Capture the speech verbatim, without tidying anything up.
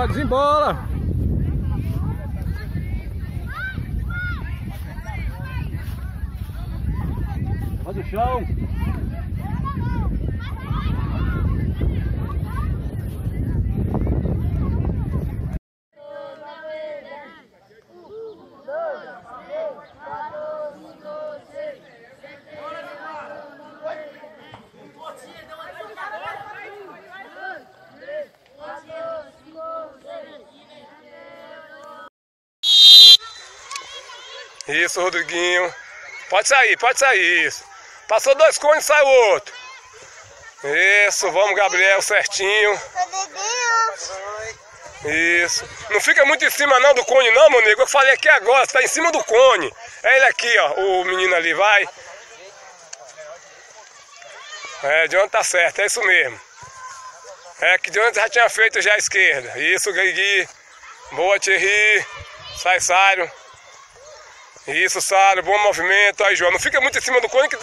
desembola, desembola. Faz o chão. Isso, Rodriguinho. Pode sair, pode sair, isso. Passou dois cones, sai o outro. Isso, vamos, Gabriel, certinho. Isso. Não fica muito em cima não do cone não, meu nego. Eu falei aqui agora, você tá em cima do cone. É ele aqui, ó, o menino ali, vai. É, de onde tá certo, é isso mesmo. É que de onde já tinha feito já a esquerda. Isso, Gui. Boa, Thierry. Sai, Sário. Isso, Sário, bom movimento. Aí, João, não fica muito em cima do cone que